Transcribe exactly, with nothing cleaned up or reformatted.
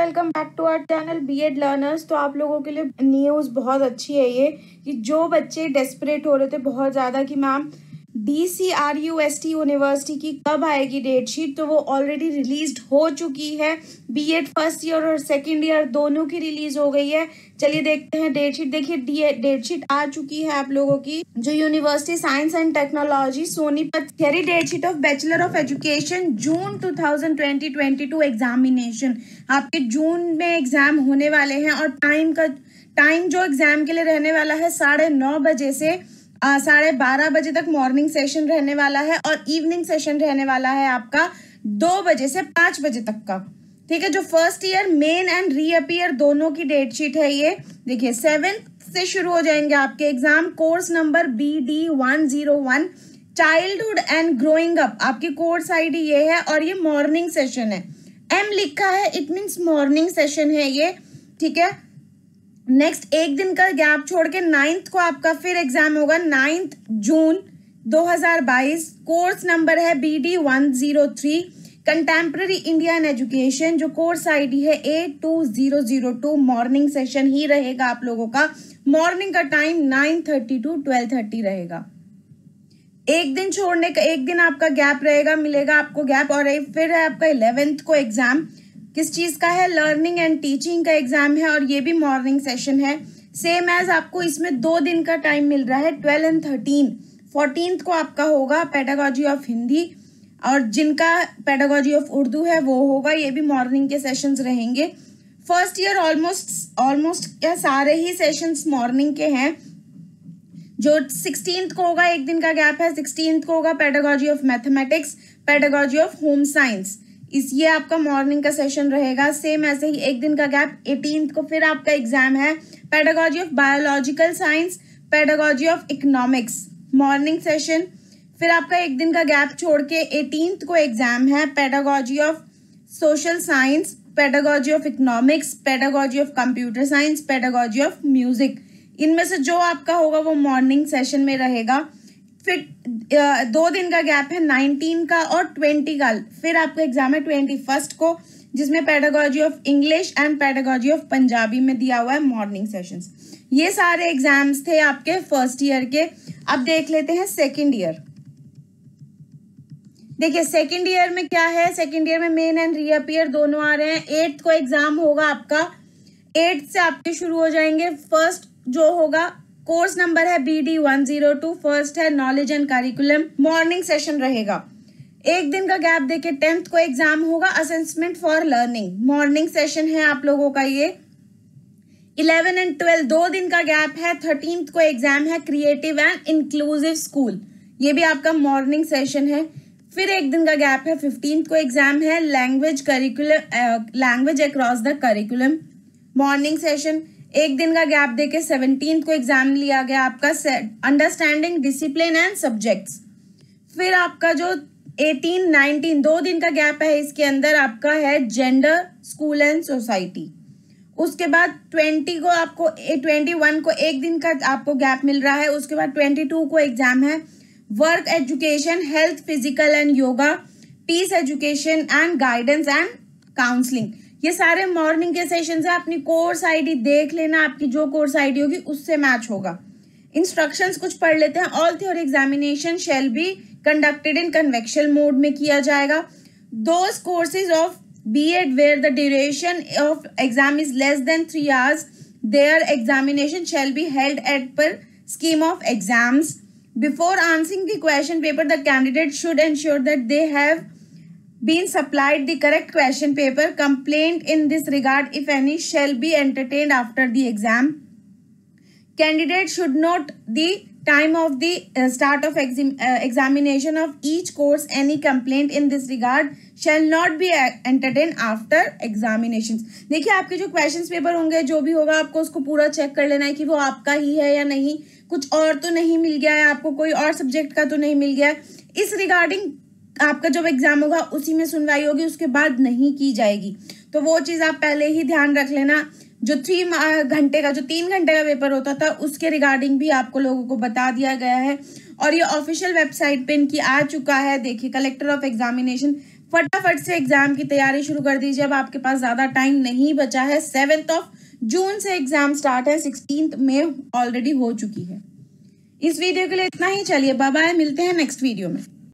Welcome back to our channel BEd learners. तो आप लोगों के लिए न्यूज़ बहुत अच्छी है ये कि जो बच्चे डेस्परेट हो रहे थे बहुत ज़्यादा कि ma'am D C R U S T university की कब आएगी डेट शीट, तो वो ऑलरेडी रिलीज्ड हो चुकी है। बीएड फर्स्ट ईयर और सेकंड ईयर दोनों की रिलीज हो गई है। चलिए देखते हैं डेट शीट। देखिए डेट शीट आ चुकी है आप लोगों की। जो university science and technology Sonipat theory date sheet of bachelor of education June two thousand twenty twenty two examination. आपके जून में एग्जाम होने वाले हैं और टाइम का टाइम जो एग्जाम के लिए रहने वाला है साढ़े नौ बजे से साढ़े बारह बजे तक मॉर्निंग सेशन रहने वाला है और इवनिंग सेशन रहने वाला है आपका दो बजे से पाँच बजे तक का। ठीक है, जो first year main and reappear दोनों की डेट शीट है ये। देखिए सेवेंथ से शुरू हो जाएंगे आपके exam. Course number B D one zero one childhood and growing up, आपकी कोर्स आईडी ये है और ये मॉर्निंग सेशन है। एम लिखा है, इट मीन्स मॉर्निंग सेशन है ये। ठीक है, नेक्स्ट एक दिन का गैप छोड़ के नाइन्थ को आपका फिर एग्जाम होगा, नाइन्थ जून दो हज़ार बाईस। कोर्स नंबर है B D one zero three contemporary India and education, जो कोर्स आईडी है A two zero zero two. Morning session ही रहेगा आप लोगों का। मॉर्निंग का time nine thirty to twelve thirty रहेगा। एक दिन छोड़ने का एक दिन आपका गैप रहेगा, मिलेगा आपको गैप। और फिर है आपका इलेवेंथ को एग्जाम। किस चीज का है? लर्निंग एंड टीचिंग का एग्जाम है और ये भी मॉर्निंग सेशन है। सेम एज आपको इसमें दो दिन का टाइम मिल रहा है, ट्वेल्व एंड थर्टीन। फोर्टीन को आपका होगा पेडागोजी ऑफ हिंदी और जिनका पेडागोजी ऑफ उर्दू है वो होगा। ये भी मॉर्निंग के सेशंस रहेंगे। फर्स्ट ईयर ऑलमोस्ट ऑलमोस्ट क्या सारे ही सेशंस मॉर्निंग के हैं। जो सिक्सटीन को होगा, एक दिन का गैप है, सिक्सटीन को होगा pedagogy of mathematics, pedagogy of home science. इस ये आपका मॉर्निंग का सेशन रहेगा। सेम ऐसे ही एक दिन का गैप, एटीन को फिर आपका एग्जाम है pedagogy of biological science, pedagogy of economics, morning session. फिर आपका एक दिन का गैप छोड़ के एटीन को एग्जाम है pedagogy of social science, pedagogy of economics, pedagogy of computer science, pedagogy of music. इनमें से जो आपका होगा वो मॉर्निंग सेशन में रहेगा। फिर दो दिन का गैप है, नाइनटीन का और ट्वेंटी का। फिर आपका एग्जाम है ट्वेंटी फर्स्ट को, जिसमें pedagogy of English and pedagogy of Punjabi में दिया हुआ है मॉर्निंग सेशंस। ये सारे एग्जाम्स थे आपके फर्स्ट ईयर के। अब देख लेते हैं सेकेंड ईयर। देखिए सेकेंड ईयर में क्या है, सेकेंड ईयर में मेन एंड रीअपियर दोनों आ रहे हैं। एट्थ को एग्जाम होगा आपका, एट्थ से आपके शुरू हो जाएंगे। फर्स्ट जो होगा कोर्स नंबर है B D one zero two, first है knowledge and curriculum, morning session रहेगा। एक दिन का गैप देके टेंथ को एग्जाम होगा assessment for learning, morning session है आप लोगों का ये। इलेवन एंड ट्वेल्व दो दिन का गैप है। थर्टींथ को एग्जाम है क्रिएटिव एंड इंक्लूसिव स्कूल, ये भी आपका मॉर्निंग सेशन है। फिर एक दिन का गैप है, फिफ्टींथ को एग्जाम है language curriculum, language across the curriculum, morning session. एक दिन का गैप देके सेवनटीन को एग्जाम लिया गया आपका अंडरस्टैंडिंग डिसिप्लिन एंड सब्जेक्ट्स। फिर आपका जो एटीन नाइनटीन दो दिन का गैप है, इसके अंदर आपका है जेंडर, स्कूल एंड सोसाइटी। उसके बाद ट्वेंटी को आपको ट्वेंटी वन को एक दिन का आपको गैप मिल रहा है। उसके बाद ट्वेंटी टू को एग्जाम है work education, health, physical and yoga, peace education and guidance and counselling. ये सारे मॉर्निंग के सेशन है। अपनी कोर्स आईडी देख लेना, आपकी जो कोर्स आईडी होगी उससे मैच होगा। इंस्ट्रक्शंस कुछ पढ़ लेते हैं। All theory examination shall be conducted in convection mode में किया जाएगा। Those courses of BEd where the duration of exam is less than three hours, their examination shall be held at per scheme of exams. Before answering the question paper, the candidate should ensure that they have been supplied the correct question paper. Complaint in this regard, if any, shall be entertained after the exam. Candidate should note the time of the uh, start of exam, uh, examination of each course. Any complaint in this regard shall not be entertained after examinations. देखिए आपके जो questions paper होंगे, जो भी होगा, आपको उसको पूरा चेक कर लेना है कि वो आपका ही है या नहीं, कुछ और तो नहीं मिल गया है आपको, कोई और सब्जेक्ट का तो नहीं मिल गया है। इस रिगार्डिंग आपका जब एग्जाम होगा उसी में सुनवाई होगी, उसके बाद नहीं की जाएगी। तो वो चीज आप पहले ही ध्यान रख लेना। जो थ्री घंटे का जो तीन घंटे का पेपर होता था उसके रिगार्डिंग भी आपको लोगों को बता दिया गया है और ये ऑफिशियल वेबसाइट पे इनकी आ चुका है। देखिए कलेक्टर ऑफ एग्जामिनेशन फटाफट से एग्जाम की तैयारी शुरू कर दीजिए, अब आपके पास ज्यादा टाइम नहीं बचा है। सेवेंथ ऑफ जून से एग्जाम स्टार्ट है, सिक्सटींथ में ऑलरेडी हो चुकी है। इस वीडियो के लिए इतना ही, चलिए बाय बाय, मिलते हैं नेक्स्ट वीडियो में।